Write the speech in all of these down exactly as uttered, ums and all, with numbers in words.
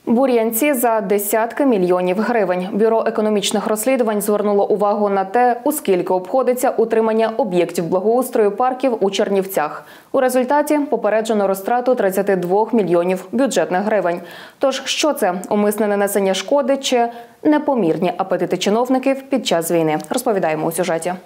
Бур'янці за десятки мільйонів гривень. Бюро економічних розслідувань звернуло увагу на те, у скільки обходиться утримання об'єктів благоустрою парків у Чернівцях. У результаті попереджено розтрату тридцяти двох мільйонів бюджетних гривень. Тож, що це – умисне нанесення шкоди чи непомірні апетити чиновників під час війни? Розповідаємо у сюжеті.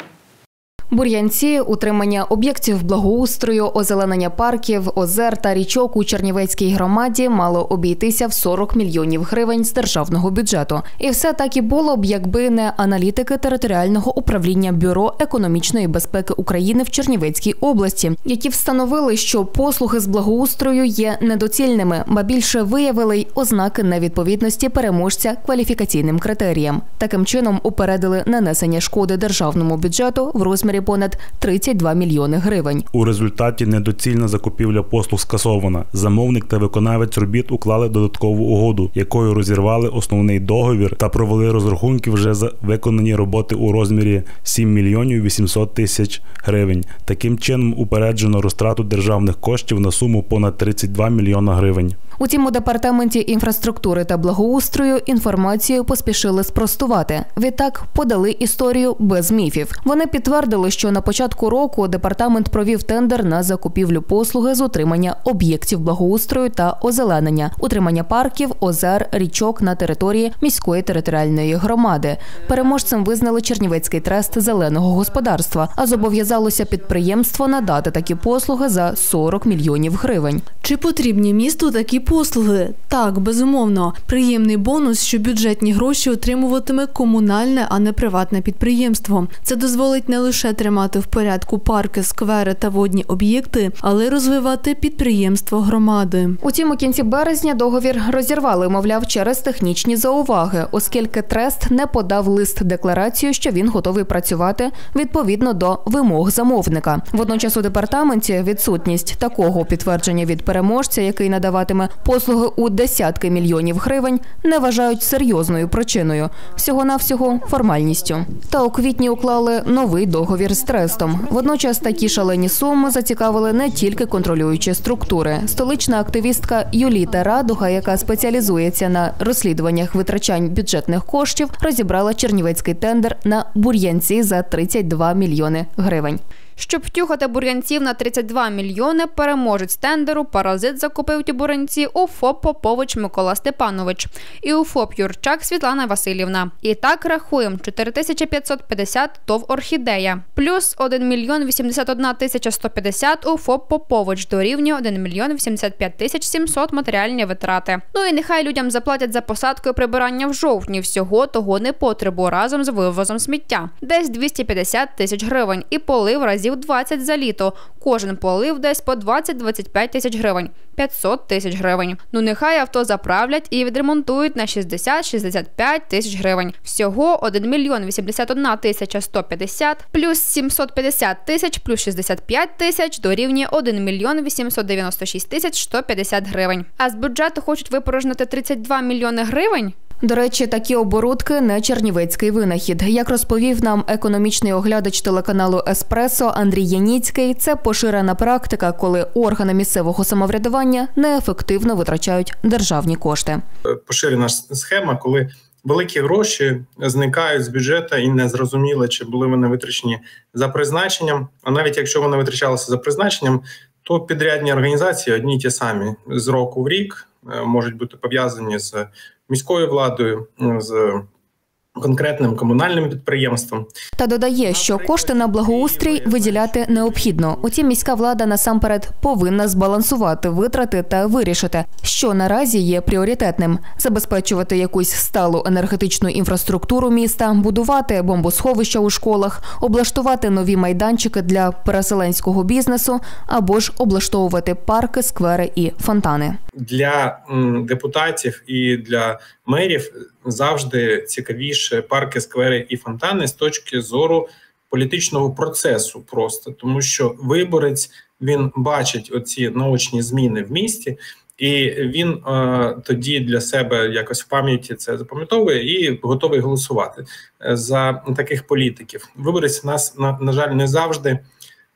Бур'янці, утримання об'єктів благоустрою, озеленення парків, озер та річок у Чернівецькій громаді мало обійтися в сорок мільйонів гривень з державного бюджету. І все так і було б, якби не аналітики територіального управління Бюро економічної безпеки України в Чернівецькій області, які встановили, що послуги з благоустрою є недоцільними, ба більше виявили й ознаки невідповідності переможця кваліфікаційним критеріям. Таким чином упередили нанесення шкоди державному бюджету в розмірі понад тридцять два мільйони гривень. У результаті недоцільна закупівля послуг скасована. Замовник та виконавець робіт уклали додаткову угоду, якою розірвали основний договір та провели розрахунки вже за виконані роботи у розмірі сім мільйонів вісімсот тисяч гривень. Таким чином упереджено розтрату державних коштів на суму понад тридцять два мільйона гривень. Утім, у Департаменті інфраструктури та благоустрою інформацію поспішили спростувати. Відтак подали історію без міфів. Вони підтвердили, що на початку року департамент провів тендер на закупівлю послуги з утримання об'єктів благоустрою та озеленення, утримання парків, озер, річок на території міської територіальної громади. Переможцем визнали Чернівецький трест зеленого господарства, а зобов'язалося підприємство надати такі послуги за сорок мільйонів гривень. Чи потрібні місту такі послуги? Так, безумовно. Приємний бонус, що бюджетні гроші отримуватиме комунальне, а не приватне підприємство. Це дозволить не лише тримати в порядку парки, сквери та водні об'єкти, але й розвивати підприємство громади. Утім, у кінці березня договір розірвали, мовляв, через технічні зауваги, оскільки трест не подав лист-декларацію, що він готовий працювати відповідно до вимог замовника. Водночас у департаменті відсутність такого підтвердження від переможця, який надаватиме послуги у десятки мільйонів гривень, не вважають серйозною причиною. Всього-навсього формальністю. Та у квітні уклали новий договір з трестом. Водночас такі шалені суми зацікавили не тільки контролюючі структури. Столична активістка Юліта Радуга, яка спеціалізується на розслідуваннях витрачань бюджетних коштів, розібрала чернівецький тендер на бур'янці за тридцять два мільйони гривень. Щоб втюхати бур'янців на тридцять два мільйони, переможець тендеру «Паразит» закупив ті бур'янці у ФОП «Попович» Микола Степанович і у ФОП «Юрчак» Світлана Васильівна. І так рахуємо – чотири тисячі п'ятсот п'ятдесят ТОВ «Орхідея». Плюс один мільйон вісімдесят одна тисяча сто п'ятдесят у ФОП «Попович» дорівнює один мільйон вісімдесят п'ять тисяч сімсот матеріальні витрати. Ну і нехай людям заплатять за посадку і прибирання в жовтні. Всього того непотребу разом з вивозом сміття. Десь двісті п'ятдесят тисяч гривень і полив разів двадцять за літо. Кожен полив десь по двадцять - двадцять п'ять тисяч гривень. п'ятсот тисяч гривень. Ну нехай авто заправлять і відремонтують на шістдесят - шістдесят п'ять тисяч гривень. Всього один мільйон вісімдесят одна тисяча сто п'ятдесят плюс сімсот п'ятдесят тисяч плюс шістдесят п'ять тисяч дорівнює один мільйон вісімсот дев'яносто шість тисяч сто п'ятдесят гривень. А з бюджету хочуть випорожнити тридцять два мільйони гривень? До речі, такі оборудки – не чернівецький винахід. Як розповів нам економічний оглядач телеканалу «Еспресо» Андрій Яніцький, це поширена практика, коли органи місцевого самоврядування неефективно витрачають державні кошти. Поширена схема, коли великі гроші зникають з бюджету і не зрозуміло, чи були вони витрачені за призначенням. А навіть якщо вони витрачалися за призначенням, то підрядні організації одні й ті самі з року в рік можуть бути пов'язані з міською владою, з конкретним комунальним підприємством. Та додає, що кошти на благоустрій виділяти необхідно. Утім, міська влада насамперед повинна збалансувати витрати та вирішити, що наразі є пріоритетним – забезпечувати якусь сталу енергетичну інфраструктуру міста, будувати бомбосховища у школах, облаштувати нові майданчики для переселенського бізнесу або ж облаштовувати парки, сквери і фонтани. Для депутатів і для мерів завжди цікавіше парки, сквери і фонтани з точки зору політичного процесу просто. Тому що виборець, він бачить оці наочні зміни в місті, і він е, тоді для себе якось в пам'яті це запам'ятовує і готовий голосувати за таких політиків. Виборець нас, на, на жаль, не завжди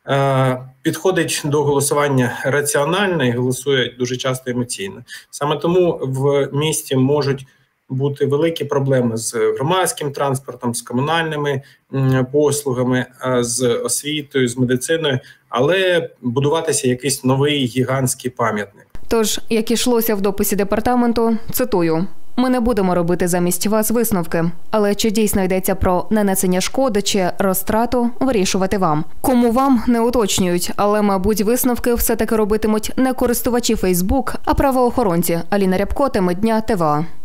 підходить до голосування раціонально і голосує дуже часто емоційно. Саме тому в місті можуть бути великі проблеми з громадським транспортом, з комунальними послугами, з освітою, з медициною, але будуватися якийсь новий гігантський пам'ятник. Тож, як ішлося в дописі департаменту, цитую: «Ми не будемо робити замість вас висновки, але чи дійсно йдеться про нанесення шкоди чи розтрату, вирішувати вам. Кому вам не уточнюють, але, мабуть, висновки все-таки робитимуть не користувачі Фейсбук, а правоохоронці». Аліна Рябко, теми дня, ТВА.